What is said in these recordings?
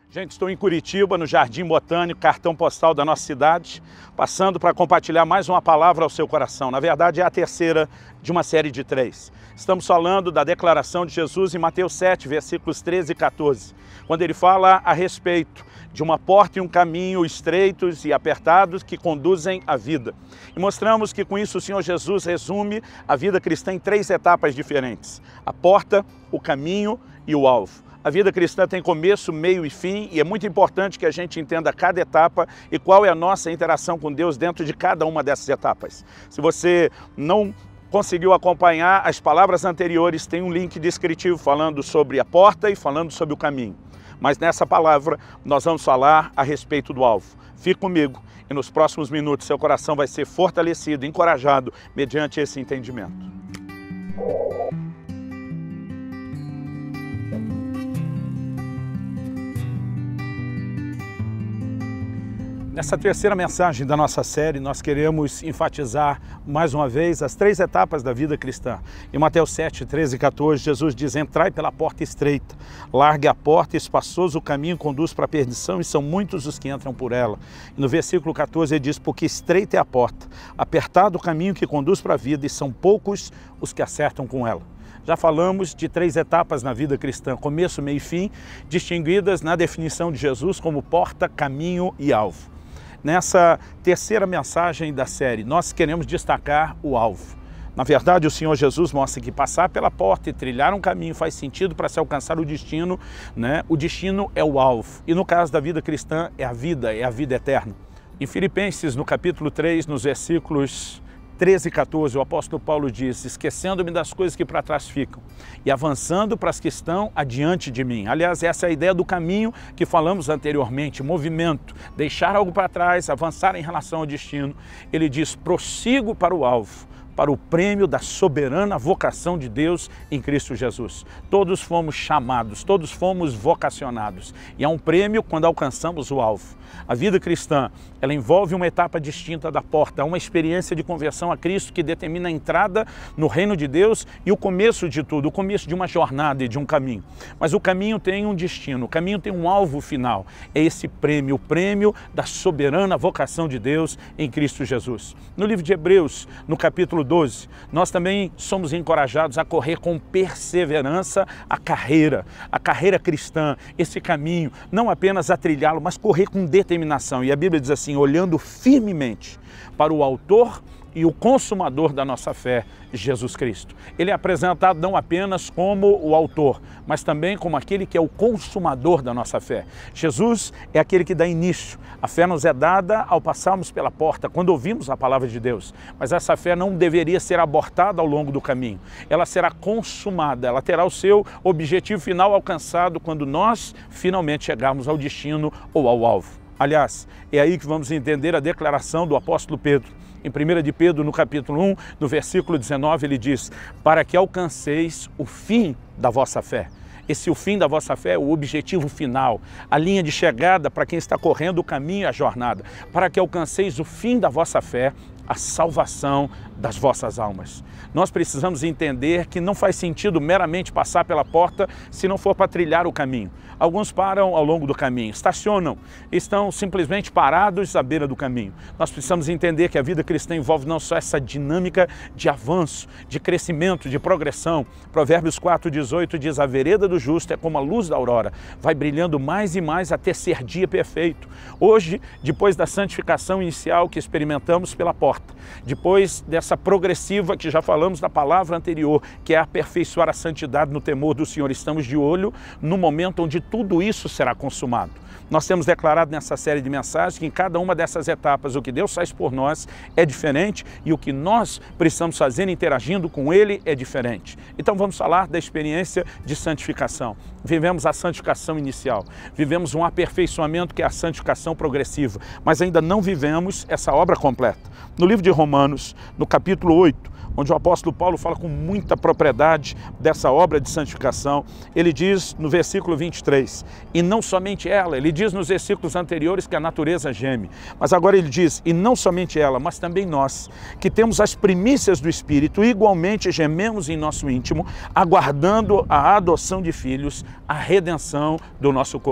Gente, estou em Curitiba, no Jardim Botânico, cartão postal da nossa cidade, passando para compartilhar mais uma palavra ao seu coração. Na verdade, é a terceira de uma série de 3. Estamos falando da declaração de Jesus em Mateus 7, versículos 13 e 14, quando ele fala a respeito de uma porta e um caminho estreitos e apertados que conduzem à vida. E mostramos que com isso o Senhor Jesus resume a vida cristã em 3 etapas diferentes: a porta, o caminho e o alvo. A vida cristã tem começo, meio e fim, e é muito importante que a gente entenda cada etapa e qual é a nossa interação com Deus dentro de cada uma dessas etapas. Se você não conseguiu acompanhar as palavras anteriores, tem um link descritivo falando sobre a porta e falando sobre o caminho. Mas nessa palavra nós vamos falar a respeito do alvo. Fique comigo e nos próximos minutos seu coração vai ser fortalecido, encorajado mediante esse entendimento. Nessa terceira mensagem da nossa série, nós queremos enfatizar mais uma vez as 3 etapas da vida cristã. Em Mateus 7, 13 e 14, Jesus diz: entrai pela porta estreita, largue a porta, espaçoso o caminho conduz para a perdição e são muitos os que entram por ela. E no versículo 14 ele diz: porque estreita é a porta, apertado o caminho que conduz para a vida e são poucos os que acertam com ela. Já falamos de 3 etapas na vida cristã, começo, meio e fim, distinguidas na definição de Jesus como porta, caminho e alvo. Nessa terceira mensagem da série, nós queremos destacar o alvo. Na verdade, o Senhor Jesus mostra que passar pela porta e trilhar um caminho faz sentido para se alcançar o destino, né? O destino é o alvo. E no caso da vida cristã, é a vida eterna. Em Filipenses, no capítulo 3, nos versículos 13 e 14, o apóstolo Paulo diz: esquecendo-me das coisas que para trás ficam e avançando para as que estão adiante de mim. Aliás, essa é a ideia do caminho que falamos anteriormente, movimento, deixar algo para trás, avançar em relação ao destino. Ele diz: prossigo para o alvo, para o prêmio da soberana vocação de Deus em Cristo Jesus. Todos fomos chamados, todos fomos vocacionados. E há um prêmio quando alcançamos o alvo. A vida cristã, ela envolve uma etapa distinta da porta, uma experiência de conversão a Cristo que determina a entrada no reino de Deus e o começo de tudo, o começo de uma jornada e de um caminho. Mas o caminho tem um destino, o caminho tem um alvo final. É esse prêmio, o prêmio da soberana vocação de Deus em Cristo Jesus. No livro de Hebreus, no capítulo 12, nós também somos encorajados a correr com perseverança a carreira cristã, esse caminho, não apenas a trilhá-lo, mas correr com determinação. E a Bíblia diz assim: olhando firmemente para o autor e o consumador da nossa fé, Jesus Cristo. Ele é apresentado não apenas como o autor, mas também como aquele que é o consumador da nossa fé. Jesus é aquele que dá início. A fé nos é dada ao passarmos pela porta, quando ouvimos a palavra de Deus. Mas essa fé não deveria ser abortada ao longo do caminho. Ela será consumada, ela terá o seu objetivo final alcançado quando nós finalmente chegarmos ao destino ou ao alvo. Aliás, é aí que vamos entender a declaração do apóstolo Pedro. Em 1 de Pedro, no capítulo 1, no versículo 19, ele diz: para que alcanceis o fim da vossa fé. O fim da vossa fé é o objetivo final, a linha de chegada para quem está correndo o caminho e a jornada. Para que alcanceis o fim da vossa fé, a salvação das vossas almas. Nós precisamos entender que não faz sentido meramente passar pela porta se não for para trilhar o caminho. Alguns param ao longo do caminho, estacionam, estão simplesmente parados à beira do caminho. Nós precisamos entender que a vida cristã envolve não só essa dinâmica de avanço, de crescimento, de progressão. Provérbios 4:18 diz: a vereda do justo é como a luz da aurora, vai brilhando mais e mais até ser dia perfeito. Hoje, depois da santificação inicial que experimentamos pela porta, depois dessa progressiva que já falamos na palavra anterior, que é aperfeiçoar a santidade no temor do Senhor, estamos de olho no momento onde tudo isso será consumado. Nós temos declarado nessa série de mensagens que em cada uma dessas etapas o que Deus faz por nós é diferente e o que nós precisamos fazer interagindo com Ele é diferente. Então vamos falar da experiência de santificação. Vivemos a santificação inicial, vivemos um aperfeiçoamento que é a santificação progressiva, mas ainda não vivemos essa obra completa. No livro de Romanos, no capítulo 8, onde o apóstolo Paulo fala com muita propriedade dessa obra de santificação, ele diz no versículo 23, e não somente ela, ele diz nos versículos anteriores que a natureza geme, mas agora ele diz, e não somente ela, mas também nós, que temos as primícias do Espírito, igualmente gememos em nosso íntimo, aguardando a adoção de filhos, a redenção do nosso corpo.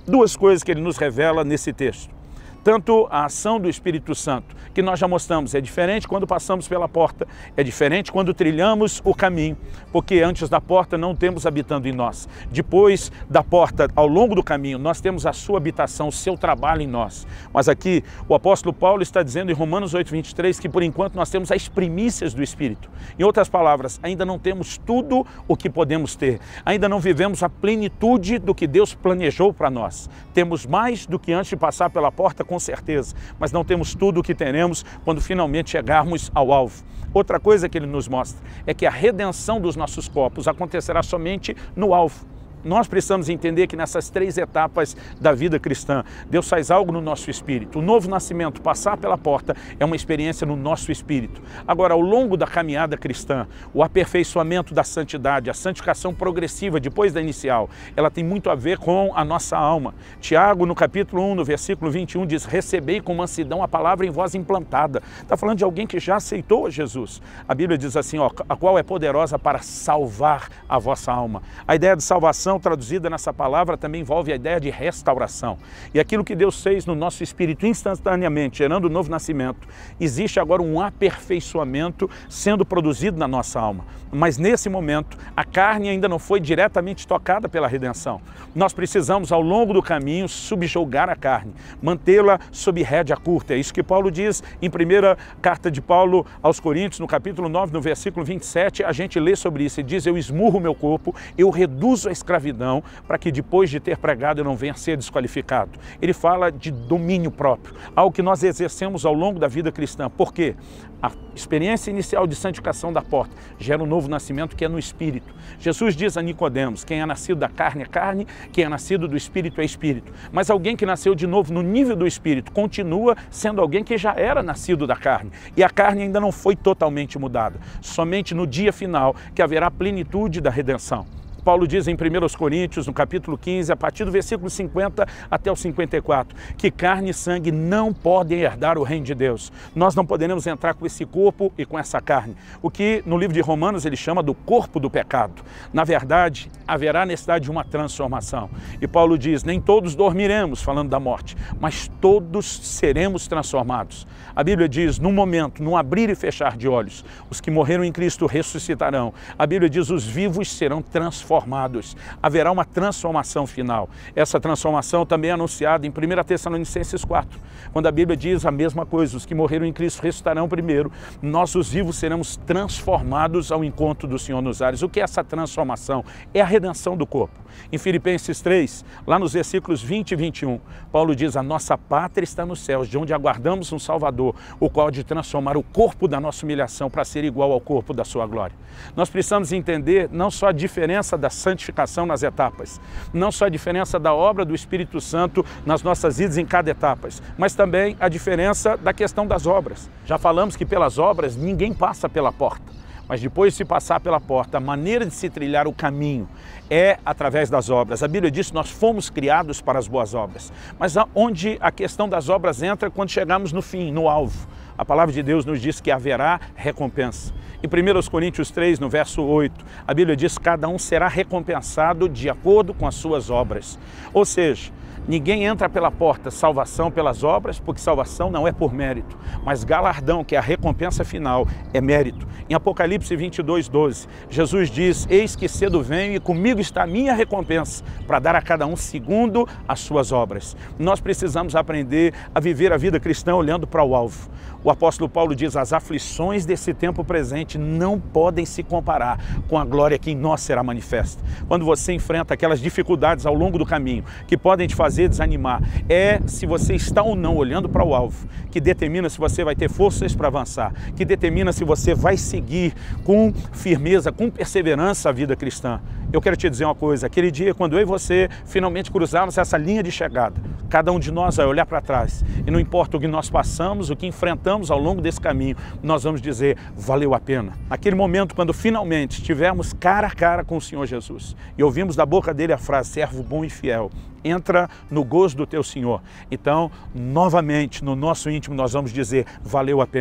Duas coisas que ele nos revela nesse texto. Tanto a ação do Espírito Santo, que nós já mostramos, é diferente quando passamos pela porta, é diferente quando trilhamos o caminho, porque antes da porta não temos habitando em nós. Depois da porta, ao longo do caminho, nós temos a sua habitação, o seu trabalho em nós. Mas aqui o apóstolo Paulo está dizendo em Romanos 8:23 que por enquanto nós temos as primícias do Espírito. Em outras palavras, ainda não temos tudo o que podemos ter, ainda não vivemos a plenitude do que Deus planejou para nós. Temos mais do que antes de passar pela porta, com certeza, mas não temos tudo o que teremos quando finalmente chegarmos ao alvo. Outra coisa que ele nos mostra é que a redenção dos nossos corpos acontecerá somente no alvo. Nós precisamos entender que nessas três etapas da vida cristã, Deus faz algo no nosso espírito. O novo nascimento, passar pela porta, é uma experiência no nosso espírito. Agora, ao longo da caminhada cristã, o aperfeiçoamento da santidade, a santificação progressiva depois da inicial, ela tem muito a ver com a nossa alma. Tiago, no capítulo 1, no versículo 21, diz: recebei com mansidão a palavra em vós implantada. Está falando de alguém que já aceitou a Jesus. A Bíblia diz assim, ó, a qual é poderosa para salvar a vossa alma. A ideia de salvação traduzida nessa palavra também envolve a ideia de restauração. E aquilo que Deus fez no nosso espírito instantaneamente, gerando o novo nascimento, existe agora um aperfeiçoamento sendo produzido na nossa alma. Mas nesse momento, a carne ainda não foi diretamente tocada pela redenção. Nós precisamos, ao longo do caminho, subjugar a carne, mantê-la sob rédea curta. É isso que Paulo diz em primeira carta de Paulo aos Coríntios, no capítulo 9, no versículo 27, a gente lê sobre isso e diz: eu esmurro o meu corpo, eu reduzo a escravidão, para que depois de ter pregado eu não venha a ser desqualificado. Ele fala de domínio próprio, algo que nós exercemos ao longo da vida cristã. Por quê? A experiência inicial de santificação da porta gera um novo nascimento que é no Espírito. Jesus diz a Nicodemos: quem é nascido da carne é carne, quem é nascido do Espírito é Espírito. Mas alguém que nasceu de novo no nível do Espírito continua sendo alguém que já era nascido da carne. E a carne ainda não foi totalmente mudada. Somente no dia final que haverá plenitude da redenção. Paulo diz em 1 Coríntios, no capítulo 15, a partir do versículo 50 até o 54, que carne e sangue não podem herdar o reino de Deus. Nós não poderemos entrar com esse corpo e com essa carne. O que no livro de Romanos ele chama do corpo do pecado. Na verdade, haverá necessidade de uma transformação. E Paulo diz: nem todos dormiremos, falando da morte, mas todos seremos transformados. A Bíblia diz, num momento, num abrir e fechar de olhos, os que morreram em Cristo ressuscitarão. A Bíblia diz, os vivos serão transformados. Haverá uma transformação final. Essa transformação também é anunciada em 1 Tessalonicenses 4, quando a Bíblia diz a mesma coisa: os que morreram em Cristo ressuscitarão primeiro, nós os vivos seremos transformados ao encontro do Senhor nos ares. O que é essa transformação? É a redenção do corpo. Em Filipenses 3, lá nos versículos 20 e 21, Paulo diz: a nossa pátria está nos céus, de onde aguardamos um Salvador, o qual há de transformar o corpo da nossa humilhação para ser igual ao corpo da sua glória. Nós precisamos entender não só a diferença da santificação nas etapas, não só a diferença da obra do Espírito Santo nas nossas vidas em cada etapa, mas também a diferença da questão das obras. Já falamos que pelas obras ninguém passa pela porta. Mas depois de se passar pela porta, a maneira de se trilhar o caminho é através das obras. A Bíblia diz que nós fomos criados para as boas obras. Mas onde a questão das obras entra quando chegamos no fim, no alvo? A palavra de Deus nos diz que haverá recompensa. Em 1 Coríntios 3, no verso 8, a Bíblia diz que cada um será recompensado de acordo com as suas obras. Ou seja, ninguém entra pela porta, salvação pelas obras, porque salvação não é por mérito, mas galardão, que é a recompensa final, é mérito. Em Apocalipse 22, 12, Jesus diz: eis que cedo venho e comigo está a minha recompensa, para dar a cada um segundo as suas obras. Nós precisamos aprender a viver a vida cristã olhando para o alvo. O apóstolo Paulo diz: as aflições desse tempo presente não podem se comparar com a glória que em nós será manifesta. Quando você enfrenta aquelas dificuldades ao longo do caminho, que podem te fazer desanimar, é se você está ou não olhando para o alvo, que determina se você vai ter forças para avançar, que determina se você vai seguir com firmeza, com perseverança a vida cristã. Eu quero te dizer uma coisa: aquele dia quando eu e você finalmente cruzarmos essa linha de chegada, cada um de nós vai olhar para trás e não importa o que nós passamos, o que enfrentamos ao longo desse caminho, nós vamos dizer: valeu a pena. Aquele momento quando finalmente estivermos cara a cara com o Senhor Jesus e ouvimos da boca dele a frase: servo bom e fiel, entra no gozo do teu Senhor. Então, novamente, no nosso íntimo nós vamos dizer: valeu a pena.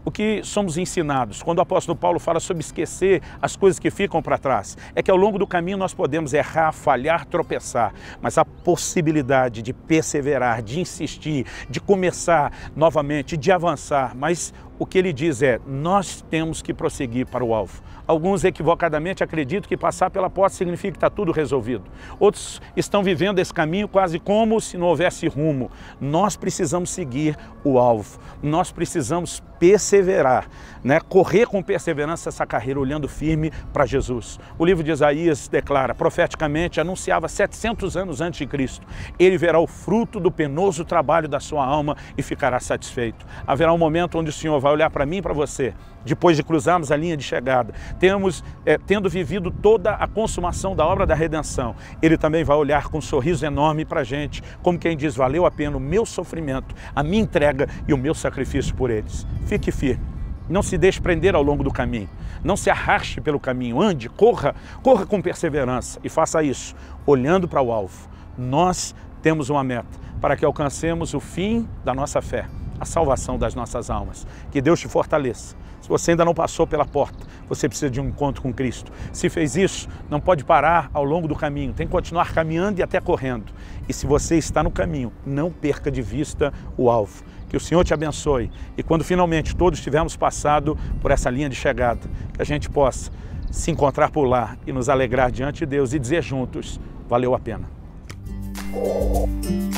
O que somos ensinados, quando o apóstolo Paulo fala sobre esquecer as coisas que ficam para trás, é que ao longo do caminho nós podemos errar, falhar, tropeçar, mas a possibilidade de perseverar, de insistir, de começar novamente, de avançar, mas o que ele diz é, nós temos que prosseguir para o alvo. Alguns equivocadamente acreditam que passar pela porta significa que está tudo resolvido. Outros estão vivendo esse caminho quase como se não houvesse rumo. Nós precisamos seguir o alvo. Nós precisamos perseverar, né? Correr com perseverança essa carreira, olhando firme para Jesus. O livro de Isaías declara, profeticamente, anunciava 700 anos antes de Cristo. Ele verá o fruto do penoso trabalho da sua alma e ficará satisfeito. Haverá um momento onde o Senhor vai olhar para mim e para você, depois de cruzarmos a linha de chegada, tendo vivido toda a consumação da obra da redenção, Ele também vai olhar com um sorriso enorme para a gente, como quem diz, valeu a pena o meu sofrimento, a minha entrega e o meu sacrifício por eles. Fique firme, não se deixe prender ao longo do caminho, não se arraste pelo caminho, ande, corra com perseverança e faça isso, olhando para o alvo. Nós temos uma meta, para que alcancemos o fim da nossa fé, a salvação das nossas almas. Que Deus te fortaleça. Se você ainda não passou pela porta, você precisa de um encontro com Cristo. Se fez isso, não pode parar ao longo do caminho, tem que continuar caminhando e até correndo. E se você está no caminho, não perca de vista o alvo. Que o Senhor te abençoe e quando finalmente todos tivermos passado por essa linha de chegada, que a gente possa se encontrar por lá e nos alegrar diante de Deus e dizer juntos, valeu a pena.